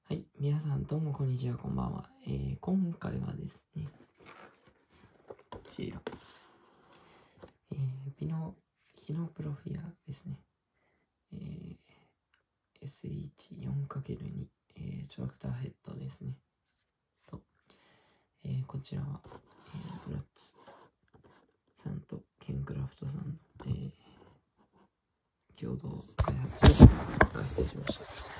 はい、皆さんどうもこんにちは、こんばんは。今回はですね、こちら、ピノプロフィアですね、SH4×2、トラクターヘッドですね。と、こちらは、ブラッツさんとケンクラフトさんの、共同開発、失礼しました。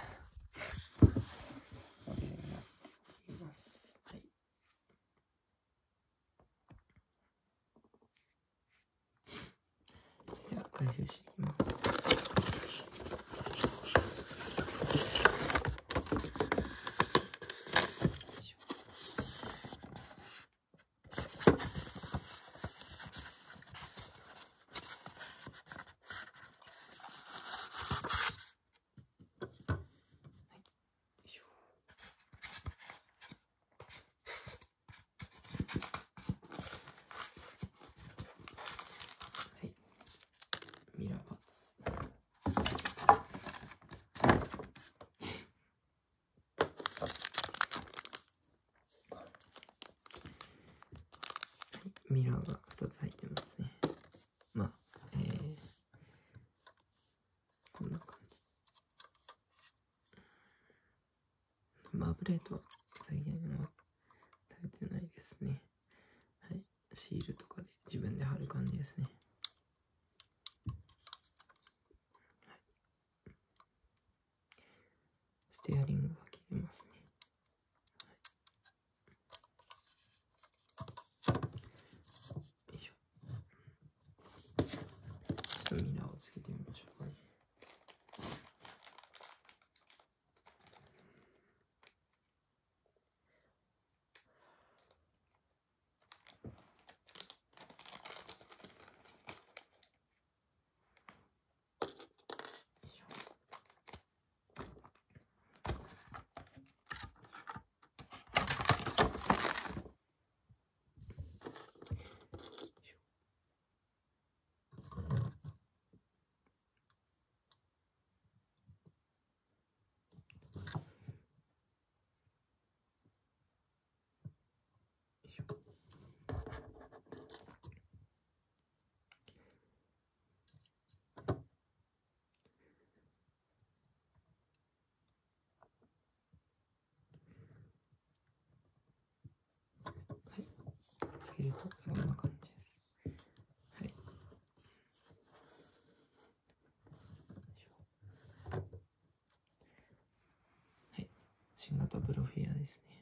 開封していきます。ミラーパーツ。ミラーが2つ入ってますね。まあ、こんな感じ。ナンバープレートは再現はされてないですね。はい。シールとかで自分で貼る感じですね。はい、ステアリングが切れますね。よいしょ。ちょっとミラーをつけてみましょうかね。つけるとこんな感じです。はい。はい。新型プロフィアですね。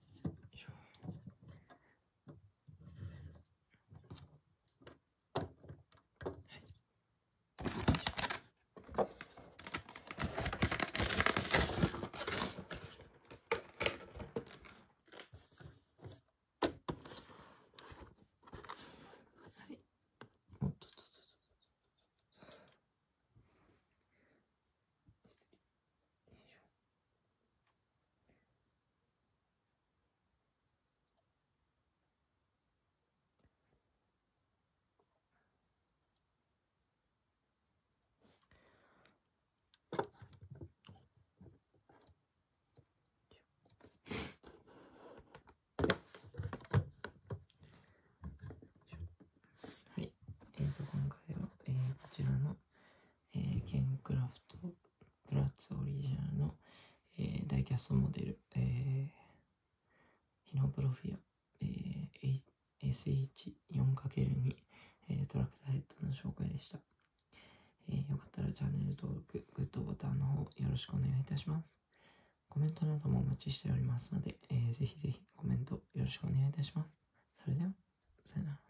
今回は、こちらの、ケンクラフトプラッツオリジナルの、ダイキャストモデル、ヒノプロフィア、SH4×2、トラクターヘッドの紹介でした。よかったらチャンネル登録、グッドボタンの方よろしくお願いいたします。コメントなどもお待ちしておりますので、ぜひぜひコメントよろしくお願いいたします。それでは、さよなら。